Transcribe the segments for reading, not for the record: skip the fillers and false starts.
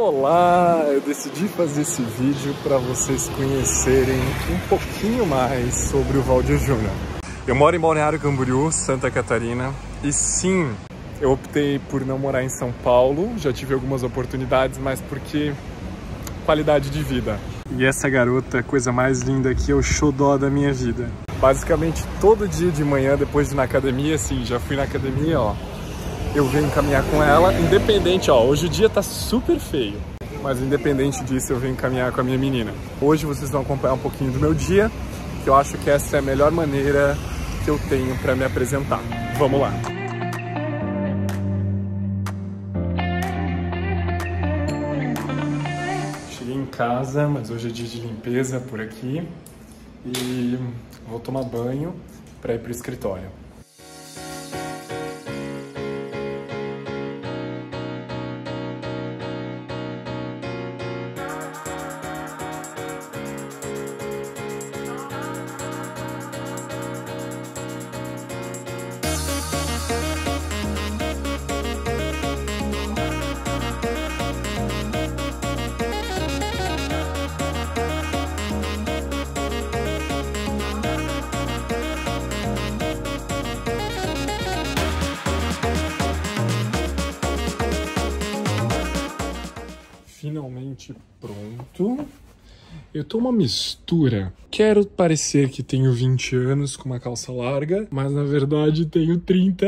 Olá! Eu decidi fazer esse vídeo para vocês conhecerem um pouquinho mais sobre o Valdir Júnior. Eu moro em Balneário Camboriú, Santa Catarina, e sim, eu optei por não morar em São Paulo, já tive algumas oportunidades, mas porque qualidade de vida. E essa garota é a coisa mais linda que é o xodó da minha vida. Basicamente todo dia de manhã, depois de ir na academia, assim, já fui na academia, ó, eu venho caminhar com ela, independente, ó, hoje o dia tá super feio, mas independente disso eu venho caminhar com a minha menina. Hoje vocês vão acompanhar um pouquinho do meu dia, que eu acho que essa é a melhor maneira que eu tenho para me apresentar. Vamos lá! Cheguei em casa, mas hoje é dia de limpeza por aqui e vou tomar banho para ir pro escritório. Finalmente pronto. Eu tô uma mistura. Quero parecer que tenho 20 anos com uma calça larga, mas na verdade tenho 30.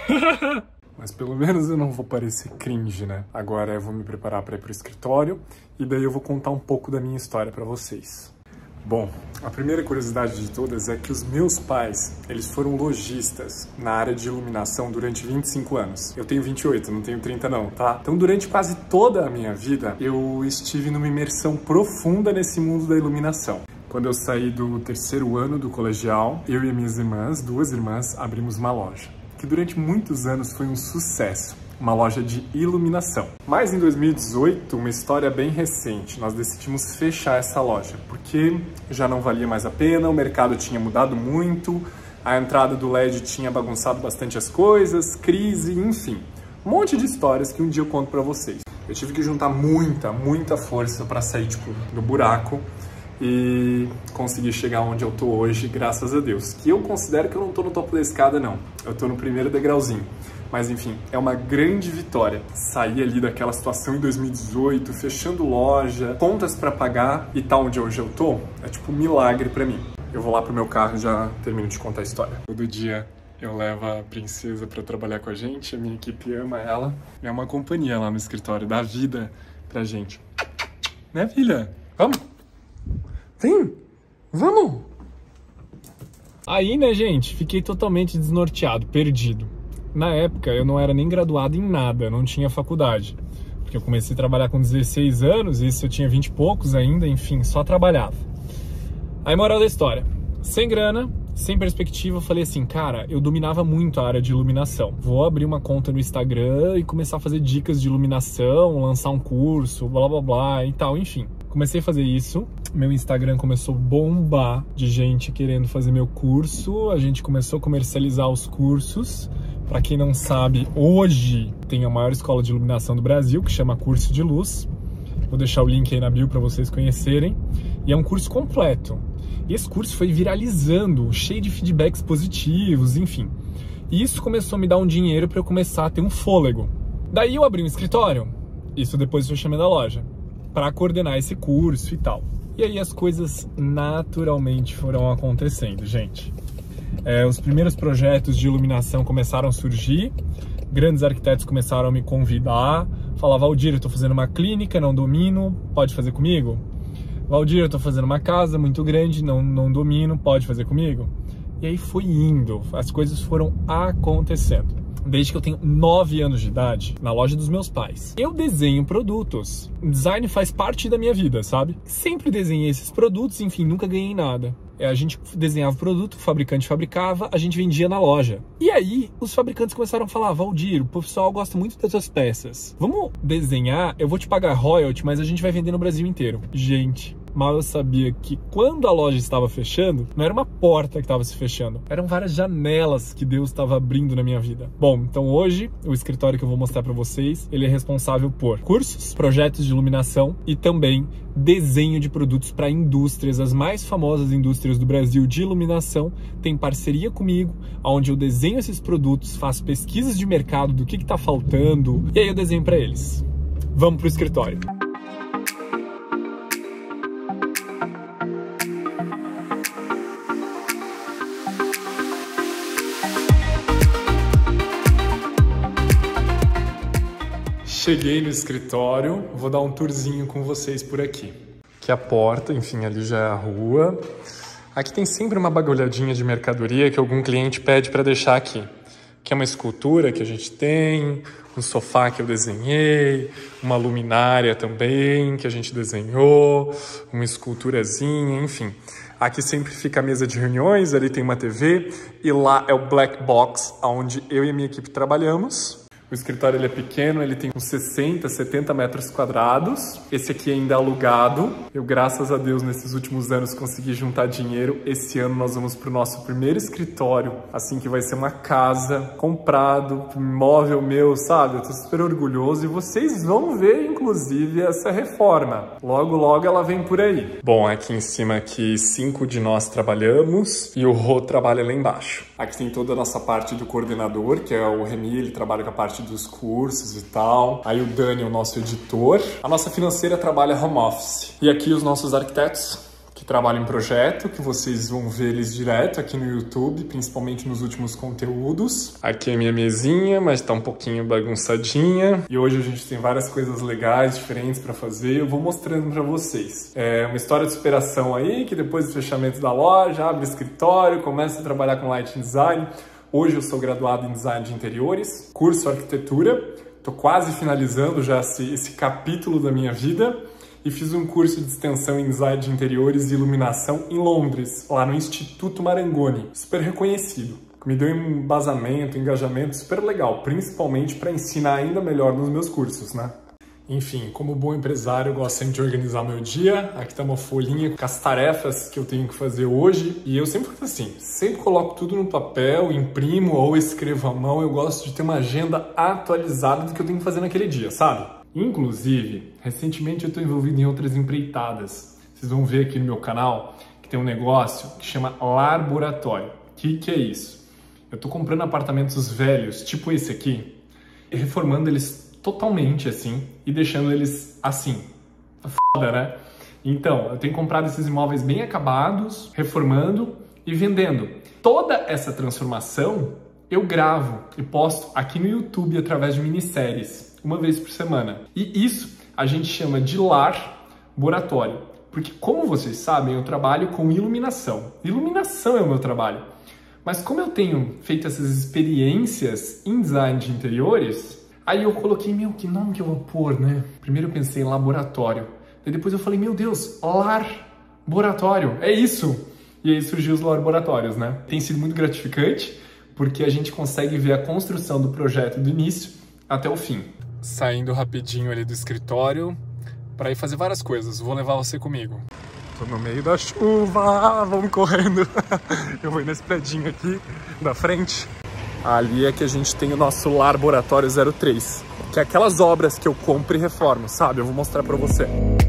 Mas pelo menos eu não vou parecer cringe, né? Agora eu vou me preparar para ir pro escritório e daí eu vou contar um pouco da minha história para vocês. Bom, a primeira curiosidade de todas é que os meus pais, eles foram lojistas na área de iluminação durante 25 anos. Eu tenho 28, não tenho 30 não, tá? Então durante quase toda a minha vida, eu estive numa imersão profunda nesse mundo da iluminação. Quando eu saí do terceiro ano do colegial, eu e minhas irmãs, duas irmãs, abrimos uma loja, que durante muitos anos foi um sucesso. Uma loja de iluminação. Mas em 2018, uma história bem recente, nós decidimos fechar essa loja, porque já não valia mais a pena, o mercado tinha mudado muito, a entrada do LED tinha bagunçado bastante as coisas, crise, enfim. Um monte de histórias que um dia eu conto pra vocês. Eu tive que juntar muita força pra sair, tipo, do buraco e conseguir chegar onde eu tô hoje, graças a Deus. Que eu considero que eu não tô no topo da escada, não. Eu tô no primeiro degrauzinho. Mas enfim, é uma grande vitória sair ali daquela situação em 2018, fechando loja, contas pra pagar e tá onde hoje eu tô, é tipo um milagre pra mim. Eu vou lá pro meu carro e já termino de contar a história. Todo dia eu levo a princesa pra trabalhar com a gente, a minha equipe ama ela. É uma companhia lá no escritório, dá vida pra gente. Né, filha? Vamos? Vem! Vamos! Aí, né, gente, fiquei totalmente desnorteado, perdido. Na época, eu não era nem graduado em nada, não tinha faculdade. Porque eu comecei a trabalhar com 16 anos, e isso eu tinha 20 e poucos ainda, enfim, só trabalhava. Aí, moral da história. Sem grana, sem perspectiva, eu falei assim, cara, eu dominava muito a área de iluminação. Vou abrir uma conta no Instagram e começar a fazer dicas de iluminação, lançar um curso, blá blá blá e tal, enfim. Comecei a fazer isso, meu Instagram começou a bombar de gente querendo fazer meu curso, a gente começou a comercializar os cursos. Para quem não sabe, hoje tem a maior escola de iluminação do Brasil, que chama Curso de Luz. Vou deixar o link aí na bio para vocês conhecerem. E é um curso completo. E esse curso foi viralizando, cheio de feedbacks positivos, enfim. E isso começou a me dar um dinheiro para eu começar a ter um fôlego. Daí eu abri um escritório, isso depois do fechamento da loja, para coordenar esse curso e tal. E aí as coisas naturalmente foram acontecendo, gente. Os primeiros projetos de iluminação começaram a surgir, grandes arquitetos começaram a me convidar, falavam, Valdir, eu tô fazendo uma clínica, não domino, pode fazer comigo? Valdir, eu tô fazendo uma casa muito grande, não domino, pode fazer comigo? E aí foi indo, as coisas foram acontecendo. Desde que eu tenho 9 anos de idade, na loja dos meus pais. Eu desenho produtos. Design faz parte da minha vida, sabe? Sempre desenhei esses produtos, enfim, nunca ganhei nada. A gente desenhava o produto, o fabricante fabricava, a gente vendia na loja. E aí, os fabricantes começaram a falar, Valdir, o pessoal gosta muito das suas peças. Vamos desenhar, eu vou te pagar royalty, mas a gente vai vender no Brasil inteiro. Gente, Mal eu sabia que quando a loja estava fechando, não era uma porta que estava se fechando, eram várias janelas que Deus estava abrindo na minha vida. Bom, então hoje, o escritório que eu vou mostrar para vocês, ele é responsável por cursos, projetos de iluminação e também desenho de produtos para indústrias. As mais famosas indústrias do Brasil de iluminação têm parceria comigo, onde eu desenho esses produtos, faço pesquisas de mercado do que está faltando e aí eu desenho para eles. Vamos para o escritório. Cheguei no escritório, vou dar um tourzinho com vocês por aqui. Aqui é a porta, enfim, ali já é a rua. Aqui tem sempre uma bagulhadinha de mercadoria que algum cliente pede para deixar aqui. Que é uma escultura que a gente tem, um sofá que eu desenhei, uma luminária também que a gente desenhou, uma esculturazinha, enfim. Aqui sempre fica a mesa de reuniões, ali tem uma TV e lá é o Black Box, onde eu e a minha equipe trabalhamos. O escritório ele é pequeno, ele tem uns 60, 70 metros quadrados. Esse aqui ainda é alugado. Eu, graças a Deus, nesses últimos anos consegui juntar dinheiro. Esse ano nós vamos para o nosso primeiro escritório, assim que vai ser uma casa, comprado, um imóvel meu, sabe? Eu tô super orgulhoso e vocês vão ver, inclusive, essa reforma. Logo, logo ela vem por aí. Bom, aqui em cima, aqui 5 de nós trabalhamos e o Rô trabalha lá embaixo. Aqui tem toda a nossa parte do coordenador, que é o Remy, ele trabalha com a parte dos cursos e tal. Aí o Dani é o nosso editor. A nossa financeira trabalha home office. E aqui os nossos arquitetos, que trabalham em projeto, que vocês vão ver eles direto aqui no YouTube, principalmente nos últimos conteúdos. Aqui é a minha mesinha, mas tá um pouquinho bagunçadinha. E hoje a gente tem várias coisas legais, diferentes para fazer. Eu vou mostrando para vocês. É uma história de superação aí, que depois do fechamento da loja, abre escritório, começa a trabalhar com lighting design. Hoje eu sou graduado em design de interiores, curso arquitetura. Tô quase finalizando já esse capítulo da minha vida. E fiz um curso de extensão em design de interiores e iluminação em Londres, lá no Instituto Marangoni, super reconhecido. Me deu um embasamento, engajamento super legal, principalmente para ensinar ainda melhor nos meus cursos, né? Enfim, como bom empresário, eu gosto sempre de organizar meu dia. Aqui tá uma folhinha com as tarefas que eu tenho que fazer hoje. E eu sempre faço assim, sempre coloco tudo no papel, imprimo ou escrevo à mão. Eu gosto de ter uma agenda atualizada do que eu tenho que fazer naquele dia, sabe? Inclusive, recentemente eu estou envolvido em outras empreitadas. Vocês vão ver aqui no meu canal que tem um negócio que chama Laboratório. O que é isso? Eu estou comprando apartamentos velhos, tipo esse aqui, e reformando eles totalmente assim e deixando eles assim. Foda, né? Então, eu tenho comprado esses imóveis bem acabados, reformando e vendendo. Toda essa transformação eu gravo e posto aqui no YouTube através de minisséries, uma vez por semana. E isso a gente chama de laboratório. Porque, como vocês sabem, eu trabalho com iluminação. Iluminação é o meu trabalho. Mas como eu tenho feito essas experiências em design de interiores, aí eu coloquei, meu, que nome que eu vou pôr, né? Primeiro eu pensei em laboratório. Daí depois eu falei, meu Deus, laboratório, é isso! E aí surgiu os laboratórios, né? Tem sido muito gratificante, porque a gente consegue ver a construção do projeto do início até o fim. Saindo rapidinho ali do escritório para ir fazer várias coisas. Vou levar você comigo. Tô no meio da chuva, vamos correndo. Eu vou nesse predinho aqui da frente. Ali é que a gente tem o nosso Laboratório 03, que é aquelas obras que eu compro e reformo, sabe? Eu vou mostrar para você.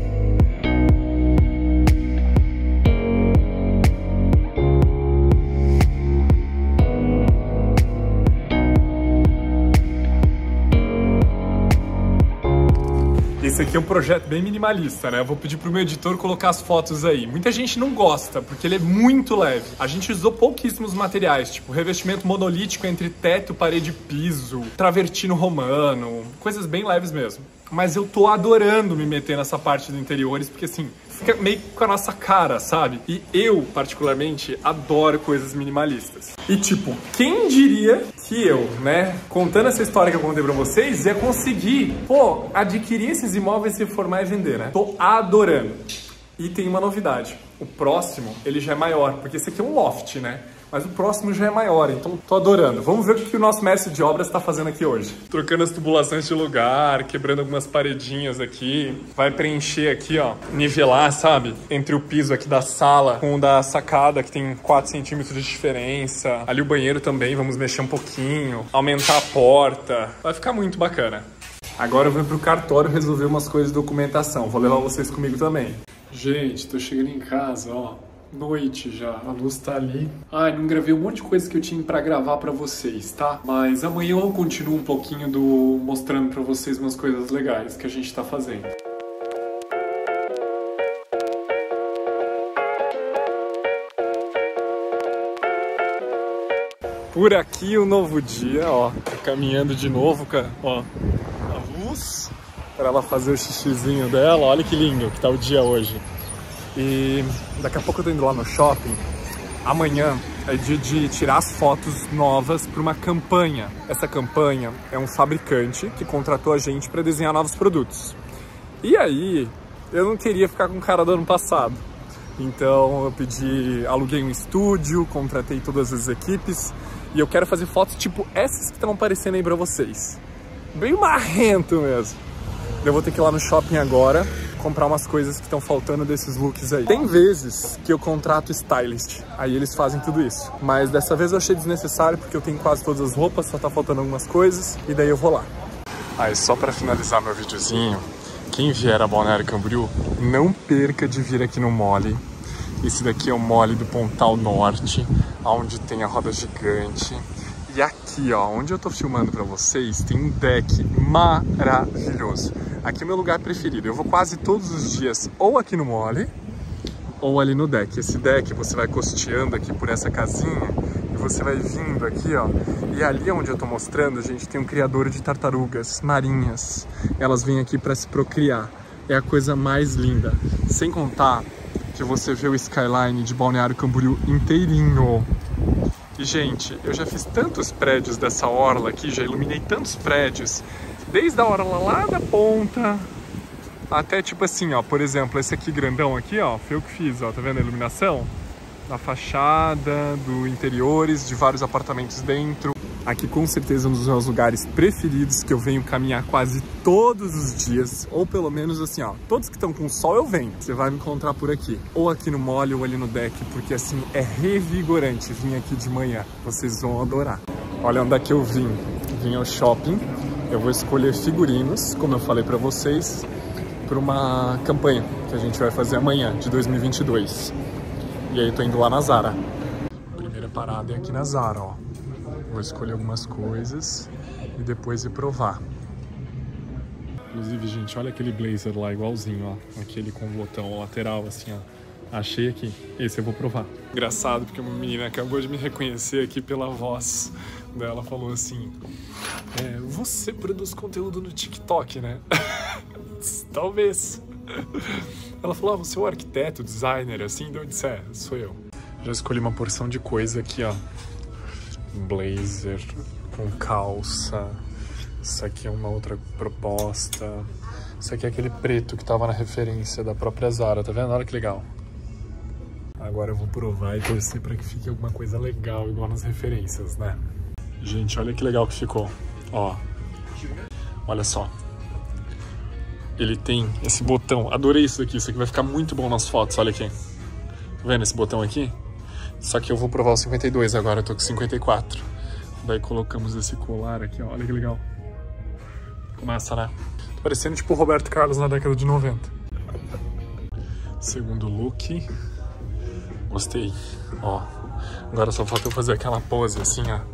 Esse aqui é um projeto bem minimalista, né? Eu vou pedir pro meu editor colocar as fotos aí. Muita gente não gosta, porque ele é muito leve. A gente usou pouquíssimos materiais, tipo revestimento monolítico entre teto, parede e piso, travertino romano, coisas bem leves mesmo. Mas eu tô adorando me meter nessa parte do interiores, porque assim, fica meio com a nossa cara, sabe? E eu, particularmente, adoro coisas minimalistas. E tipo, quem diria que eu, né, contando essa história que eu contei pra vocês, ia conseguir, pô, adquirir esses imóveis, se reformar e vender, né? Tô adorando. E tem uma novidade. O próximo, ele já é maior, porque esse aqui é um loft, né? Mas o próximo já é maior, então tô adorando. Vamos ver o que o nosso mestre de obras tá fazendo aqui hoje. Trocando as tubulações de lugar, quebrando algumas paredinhas aqui. Vai preencher aqui, ó, nivelar, sabe? Entre o piso aqui da sala com o da sacada, que tem 4 centímetros de diferença. Ali o banheiro também, vamos mexer um pouquinho. Aumentar a porta. Vai ficar muito bacana. Agora eu vou pro cartório resolver umas coisas de documentação. Vou levar vocês comigo também. Gente, tô chegando em casa, ó. Noite já, a luz tá ali. Ai, não gravei um monte de coisa que eu tinha pra gravar pra vocês, tá? Mas amanhã eu continuo um pouquinho mostrando pra vocês umas coisas legais que a gente tá fazendo. Por aqui um novo dia, ó. Tô caminhando de novo, ó. A luz pra ela fazer o xixizinho dela. Olha que lindo que tá o dia hoje. E daqui a pouco eu tô indo lá no shopping. Amanhã é dia de tirar as fotos novas para uma campanha. Essa campanha é um fabricante que contratou a gente para desenhar novos produtos. E aí, eu não queria ficar com o cara do ano passado. Então eu aluguei um estúdio, contratei todas as equipes e eu quero fazer fotos tipo essas que estão aparecendo aí pra vocês. Bem marrento mesmo. Eu vou ter que ir lá no shopping agora comprar umas coisas que estão faltando desses looks aí. Tem vezes que eu contrato stylist, aí eles fazem tudo isso. Mas dessa vez eu achei desnecessário porque eu tenho quase todas as roupas, só tá faltando algumas coisas e daí eu vou lá. Aí só pra finalizar meu videozinho, quem vier a Balneário Camboriú, não perca de vir aqui no Mole. Esse daqui é o Mole do Pontal Norte, onde tem a roda gigante. E aqui, ó, onde eu tô filmando pra vocês, tem um deck maravilhoso. Aqui é o meu lugar preferido. Eu vou quase todos os dias ou aqui no Mole ou ali no deck. Esse deck você vai costeando aqui por essa casinha e você vai vindo aqui, ó. E ali onde eu tô mostrando, a gente tem um criador de tartarugas marinhas. Elas vêm aqui pra se procriar. É a coisa mais linda. Sem contar que você vê o skyline de Balneário Camboriú inteirinho. E, gente, eu já fiz tantos prédios dessa orla aqui, já iluminei tantos prédios, desde a orla lá da ponta, até tipo assim, ó, por exemplo, esse aqui grandão aqui, ó, foi eu que fiz, ó, tá vendo a iluminação? Da fachada, do interiores, de vários apartamentos dentro. Aqui com certeza um dos meus lugares preferidos, que eu venho caminhar quase todos os dias, ou pelo menos assim, ó, todos que estão com sol eu venho. Você vai me encontrar por aqui, ou aqui no Mole ou ali no deck, porque assim, é revigorante vir aqui de manhã. Vocês vão adorar. Olha onde é que eu vim. Vim ao shopping, eu vou escolher figurinos, como eu falei pra vocês, para uma campanha que a gente vai fazer amanhã, de 2022. E aí tô indo lá na Zara. Primeira parada é aqui na Zara, ó. Vou escolher algumas coisas e depois ir provar. Inclusive, gente, olha aquele blazer lá, igualzinho, ó. Aquele com botão lateral, assim, ó. Achei aqui. Esse eu vou provar. Engraçado, porque uma menina acabou de me reconhecer aqui pela voz dela. Falou assim, você produz conteúdo no TikTok, né? Talvez. Ela falou, você é o arquiteto, designer, assim? Eu disse, sou eu. Já escolhi uma porção de coisa aqui, ó. Blazer com calça. Isso aqui é uma outra proposta. Isso aqui é aquele preto que tava na referência da própria Zara, tá vendo? Olha que legal. Agora eu vou provar e torcer pra que fique alguma coisa legal, igual nas referências, né? Gente, olha que legal que ficou. Ó, olha só. Ele tem esse botão. Adorei isso aqui vai ficar muito bom nas fotos, olha aqui. Tá vendo esse botão aqui? Só que eu vou provar o 52 agora, eu tô com 54. Daí colocamos esse colar aqui, ó. Olha que legal. Massa, né? Tô parecendo tipo o Roberto Carlos na década de 90. Segundo look. Gostei. Ó. Agora só falta eu fazer aquela pose assim, ó.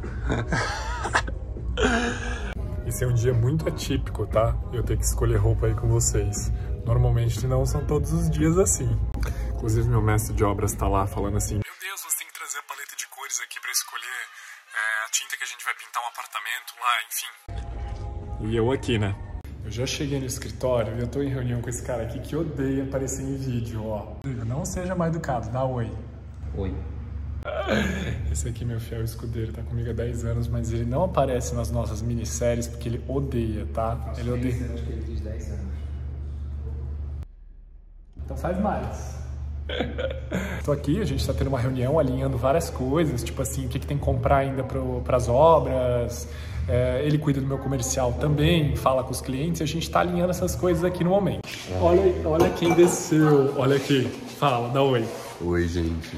Esse é um dia muito atípico, tá? Eu tenho que escolher roupa aí com vocês. Normalmente não são todos os dias assim. Inclusive meu mestre de obras tá lá falando assim, meu Deus, você tem que trazer a paleta de cores aqui pra escolher a tinta que a gente vai pintar um apartamento lá, enfim. E eu aqui, né? Eu já cheguei no escritório e eu tô em reunião com esse cara aqui que odeia aparecer em vídeo, ó. Não seja mal educado, dá oi. Oi. Esse aqui é meu fiel escudeiro, tá comigo há 10 anos, mas ele não aparece nas nossas minisséries porque ele odeia, tá? Nossa, ele odeia. Acho que ele diz 10 anos. Então faz mais. Tô aqui, a gente tá tendo uma reunião alinhando várias coisas, tipo assim, o que tem que comprar ainda pras obras. Ele cuida do meu comercial também, fala com os clientes, e a gente tá alinhando essas coisas aqui no momento. Olha quem desceu, olha aqui, fala, dá oi. Oi, gente.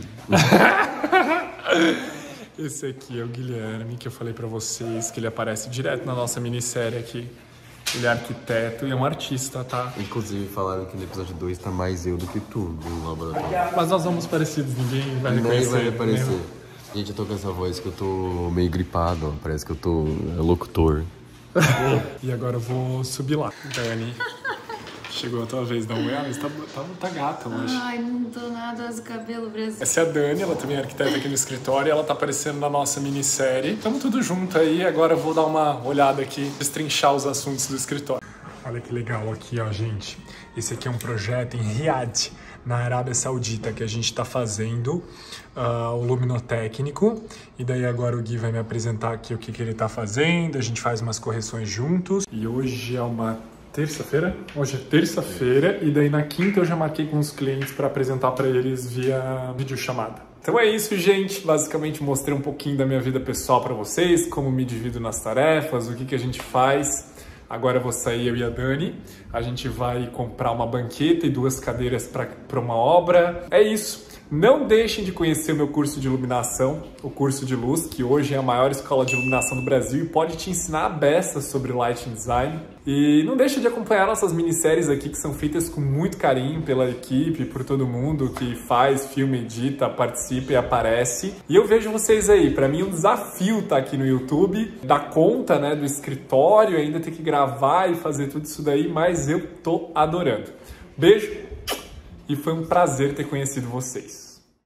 Esse aqui é o Guilherme, que eu falei pra vocês, que ele aparece direto na nossa minissérie aqui. Ele é arquiteto e é um artista, tá? Inclusive falaram que no episódio 2 tá mais eu do que tu no laboratório. Mas nós somos parecidos, ninguém vai reconhecer. Nem vai reconhecer. Gente, eu tô com essa voz que eu tô meio gripado, ó. Parece que eu tô locutor. E agora eu vou subir lá. Dani, chegou a tua vez, dá um oi. Mas tá gata hoje. Ai, não tô nada do cabelo, Brasil. Essa é a Dani, ela também é arquiteta aqui no escritório e ela tá aparecendo na nossa minissérie. Tamo tudo junto aí, agora eu vou dar uma olhada aqui, destrinchar os assuntos do escritório. Olha que legal aqui, ó, gente. Esse aqui é um projeto em Riad, na Arábia Saudita, que a gente tá fazendo o luminotécnico. E daí agora o Gui vai me apresentar aqui o que ele tá fazendo, a gente faz umas correções juntos. E hoje é uma terça-feira? Hoje é terça-feira e daí na quinta eu já marquei com os clientes para apresentar para eles via videochamada. Então é isso, gente. Basicamente mostrei um pouquinho da minha vida pessoal para vocês, como me divido nas tarefas, o que a gente faz. Agora eu vou sair, eu e a Dani. A gente vai comprar uma banqueta e 2 cadeiras para uma obra. É isso. Não deixem de conhecer o meu curso de iluminação, o curso de luz, que hoje é a maior escola de iluminação do Brasil e pode te ensinar a beça sobre lighting design. E não deixe de acompanhar nossas minisséries aqui, que são feitas com muito carinho pela equipe, por todo mundo que faz, filma, edita, participa e aparece. E eu vejo vocês aí. Para mim é um desafio estar aqui no YouTube, dar conta, né, do escritório, ainda ter que gravar e fazer tudo isso daí, mas eu tô adorando. Beijo! E foi um prazer ter conhecido vocês.